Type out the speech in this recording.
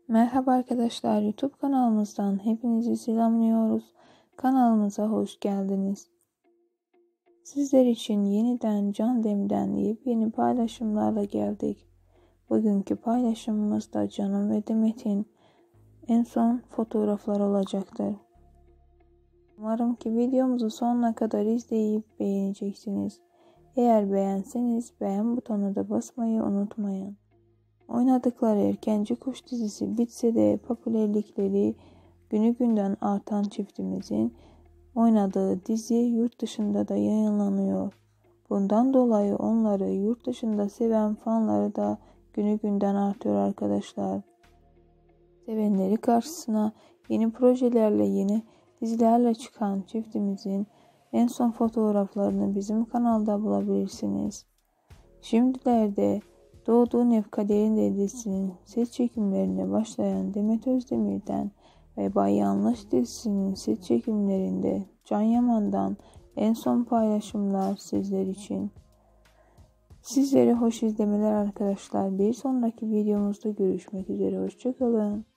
Merhaba arkadaşlar, YouTube kanalımızdan hepinizi selamlıyoruz. Kanalımıza hoş geldiniz. Sizler için yeniden Can Dem'den yepyeni paylaşımlarla geldik. Bugünkü paylaşımımızda Can'ın ve Demet'in en son fotoğrafları olacaktır. Umarım ki videomuzu sonuna kadar izleyip beğeneceksiniz. Eğer beğenseniz beğen butonuna da basmayı unutmayın. Oynadıkları Erkenci Kuş dizisi bitse de popülerlikleri günü günden artan çiftimizin oynadığı dizi yurt dışında da yayınlanıyor. Bundan dolayı onları yurt dışında seven fanları da günü günden artıyor arkadaşlar. Sevenleri karşısına yeni projelerle, yeni dizilerle çıkan çiftimizin en son fotoğraflarını bizim kanalda bulabilirsiniz. Şimdilerde Doğduğun Ev Kaderinde dizisinin set çekimlerine başlayan Demet Özdemir'den ve Bay Yanlış dizisinin set çekimlerinde Can Yaman'dan en son paylaşımlar sizler için. Sizlere hoş izlemeler arkadaşlar. Bir sonraki videomuzda görüşmek üzere. Hoşça kalın.